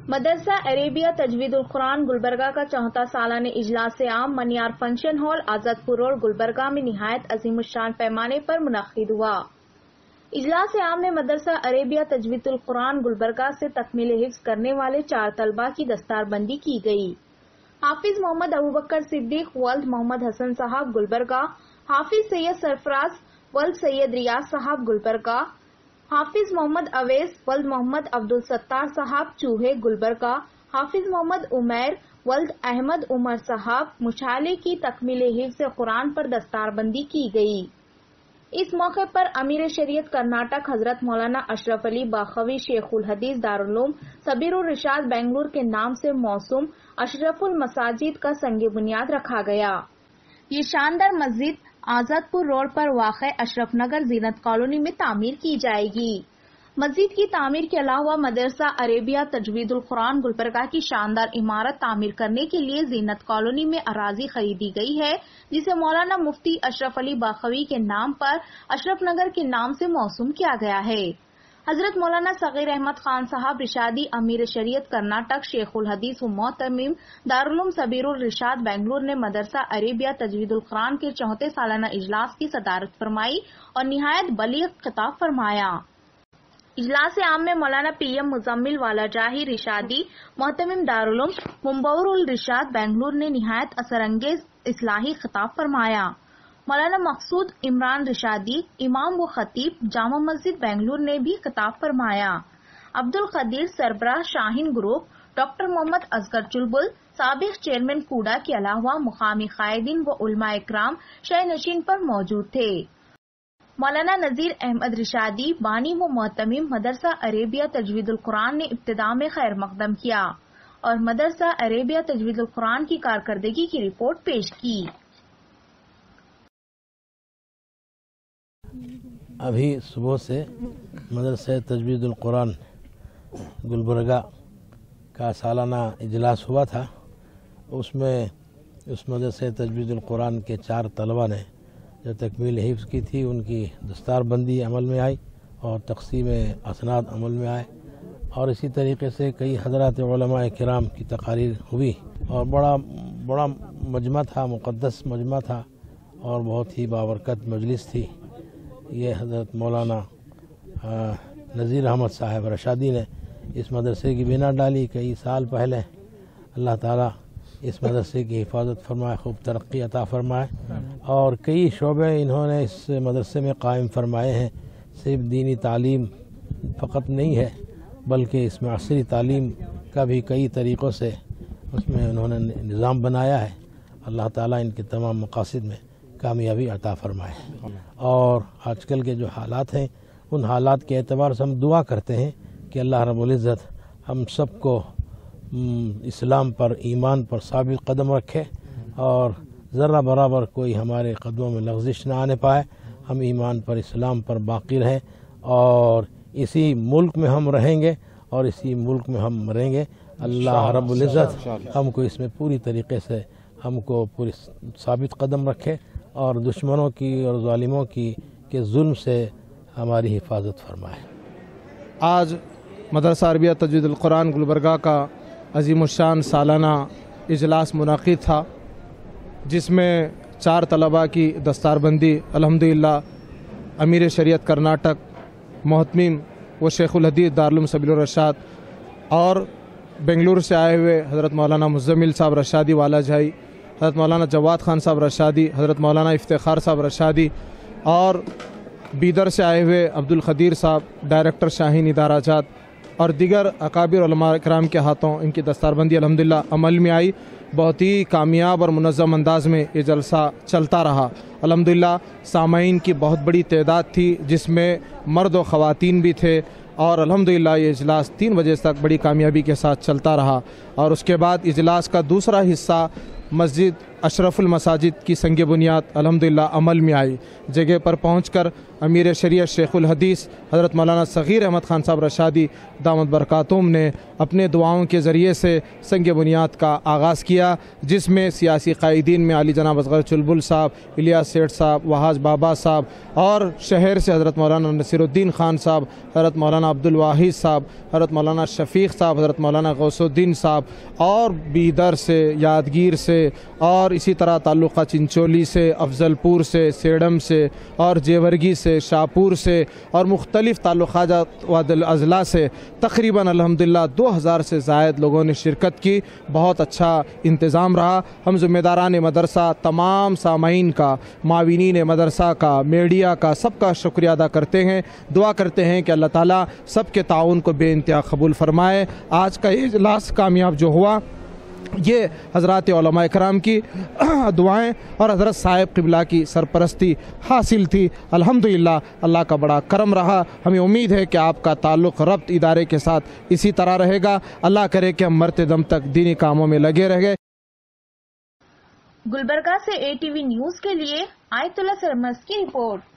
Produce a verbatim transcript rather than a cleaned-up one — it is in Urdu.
مدرسہ عربیہ تجوید القرآن گلبرگہ کا چوتھا سالانہ اجلاس عام منیار فنکشن ہال آزاد پور روڈ گلبرگہ میں نہایت عظیم الشان پیمانے پر منعقد ہوا۔ اجلاس عام میں مدرسہ عربیہ تجوید القرآن گلبرگہ سے تکمیل حفظ کرنے والے چار طلبہ کی دستار بندی کی گئی۔ حافظ محمد ابوبکر صدیق ولد محمد حسن صاحب گلبرگہ، حافظ سید سرفراز ولد سید ریاض صاحب گلبرگہ، حافظ محمد اویس ولد محمد عبدالستار صاحب چوہے گلبرگہ، حافظ محمد عمیر ولد احمد عمر صاحب مشالے کی تکمیل حفظ قرآن پر دستار بندی کی گئی۔ اس موقع پر امیر شریعت کرناٹک حضرت مولانا اشرف علی باخوی شیخ الحدیث دارالعلوم سبیر الرشاد بنگلور کے نام سے موسوم اشرف المساجد کا سنگ بنیاد رکھا گیا۔ یہ شاندار مسجد آزاد پور روڈ پر واقع اشرف نگر زینت کالونی میں تعمیر کی جائے گی۔ مسجد کی تعمیر کے علاوہ مدرسہ عربیہ تجوید القرآن گلبرگہ کی شاندار عمارت تعمیر کرنے کے لیے زینت کالونی میں اراضی خریدی گئی ہے، جسے مولانا مفتی اشرف علی باخوی کے نام پر اشرف نگر کے نام سے موسوم کیا گیا ہے۔ حضرت مولانا صغیر احمد خان صاحب رشادی امیر شریعت کرناٹک شیخ الحدیث و محتمم دارالعلوم سبیر الرشاد بنگلور نے مدرسہ عربیہ تجوید القرآن کے چوتھے سالانہ اجلاس کی صدارت فرمائی اور نہایت بلیغ خطاب فرمایا۔ اجلاس عام میں مولانا پی ایم مزمل والا جاہی رشادی محتمم دارالعلوم منبور الرشاد بنگلور نے نہایت اثر انگیز اصلاحی خطاب فرمایا۔ مولانا مقصود عمران رشادی امام و خطیب جامع مسجد بنگلور نے بھی خطاب فرمایا۔ عبد القدیر سربراہ شاہین گروپ، ڈاکٹر محمد اصغر چلبل سابق چیئرمین کوڈا کے علاوہ مقامی قائدین و علماء اکرام شہ نشین پر موجود تھے۔ مولانا نذیر احمد رشادی بانی و محتمم مدرسہ عربیہ تجوید القرآن نے ابتدا میں خیر مقدم کیا اور مدرسہ عربیہ تجوید القرآن کی کارکردگی کی رپورٹ پیش کی۔ ابھی صبح سے مدرسہ تجوید القرآن گلبرگہ کا سالانہ اجلاس ہوا تھا۔ اس میں اس مدرسہ تجوید القرآن کے چار طلبہ نے جو تکمیل حفظ کی تھی ان کی دستار بندی عمل میں آئی اور تقسیم اسناد عمل میں آئے، اور اسی طریقے سے کئی حضرات علماء کرام کی تقاریر ہوئی، اور بڑا بڑا مجمع تھا، مقدس مجمع تھا اور بہت ہی بابرکت مجلس تھی۔ یہ حضرت مولانا نذیر احمد صاحب رشادی نے اس مدرسے کی بنا ڈالی کئی سال پہلے۔ اللہ تعالیٰ اس مدرسے کی حفاظت فرمائے، خوب ترقی عطا فرمائے، اور کئی شعبے انہوں نے اس مدرسے میں قائم فرمائے ہیں۔ صرف دینی تعلیم فقط نہیں ہے بلکہ اس میں عصری تعلیم کا بھی کئی طریقوں سے اس میں انہوں نے نظام بنایا ہے۔ اللہ تعالیٰ ان کے تمام مقاصد میں کامیابی عطا فرمائے۔ اور آج کل کے جو حالات ہیں ان حالات کے اعتبار سے ہم دعا کرتے ہیں کہ اللہ رب العزت ہم سب کو اسلام پر، ایمان پر ثابت قدم رکھے اور ذرہ برابر کوئی ہمارے قدموں میں لغزش نہ آنے پائے، ہم ایمان پر، اسلام پر باقی رہیں اور اسی ملک میں ہم رہیں گے اور اسی ملک میں ہم مریں گے۔ اللہ رب العزت ہم کو اس میں پوری طریقے سے ہم کو پوری ثابت قدم رکھے اور دشمنوں کی اور ظالموں کی کے ظلم سے ہماری حفاظت فرمائے۔ آج مدرسہ عربیہ تجوید القرآن گلبرگہ کا عظیم الشان سالانہ اجلاس منعقد تھا، جس میں چار طلباء کی دستار بندی الحمدللہ امیر شریعت کرناٹک محتمم و شیخ الحدیث دارالعلوم سبیل الرشاد اور بنگلور سے آئے ہوئے حضرت مولانا مزمل صاحب رشادی والا جھائی، حضرت مولانا جواد خان صاحب رشادی، حضرت مولانا افتخار صاحب رشادی اور بیدر سے آئے ہوئے عبد القدیر صاحب ڈائریکٹر شاہین ادارہ جات اور دیگر اکابر علماء کرام کے ہاتھوں ان کی دستار بندی الحمدللہ عمل میں آئی۔ بہت ہی کامیاب اور منظم انداز میں یہ جلسہ چلتا رہا۔ الحمدللہ سامعین کی بہت بڑی تعداد تھی جس میں مرد و خواتین بھی تھے، اور الحمدللہ یہ اجلاس تین بجے تک بڑی کامیابی کے ساتھ چلتا رہا۔ اور اس کے بعد اجلاس کا دوسرا حصہ مسجد اشرف المساجد کی سنگ بنیاد الحمدللہ عمل میں آئی۔ جگہ پر پہنچ کر امیر شریعت شیخ الحدیث حضرت مولانا صغیر احمد خان صاحب رشادی دامت برکاتہم نے اپنے دعاؤں کے ذریعے سے سنگ بنیاد کا آغاز کیا، جس میں سیاسی قائدین میں علی جناب اصغر چلبل صاحب، الیاس سیٹھ صاحب، وحاج بابا صاحب، اور شہر سے حضرت مولانا نصیر الدین خان صاحب، حضرت مولانا عبد الواحد صاحب، حضرت مولانا شفیق صاحب، حضرت مولانا غوث الدین صاحب، اور بیدر سے، یادگیر سے، اور اسی طرح تعلقہ چنچولی سے، افضل پور سے، سیڈم سے، اور جیورگی سے، شاپور سے، اور مختلف تعلقات و اضلاع سے تقریباً الحمدللہ دو ہزار سے زائد لوگوں نے شرکت کی۔ بہت اچھا انتظام رہا۔ ہم ذمہ داران مدرسہ، تمام سامعین کا، معاونین مدرسہ کا، میڈیا کا، سب کا شکریہ ادا کرتے ہیں۔ دعا کرتے ہیں کہ اللہ تعالیٰ سب کے تعاون کو بے انتہا قبول فرمائے۔ آج کا یہ اجلاس کامیاب جو ہوا، یہ حضرات علماء کرام کی دعائیں اور حضرت صاحب قبلہ کی سرپرستی حاصل تھی۔ الحمدللہ اللہ کا بڑا کرم رہا۔ ہمیں امید ہے کہ آپ کا تعلق ربط ادارے کے ساتھ اسی طرح رہے گا۔ اللہ کرے کہ ہم مرتے دم تک دینی کاموں میں لگے رہیں۔ گلبرگہ سے اے ٹی وی نیوز کے لیے آیت اللہ سرمس کی رپورٹ۔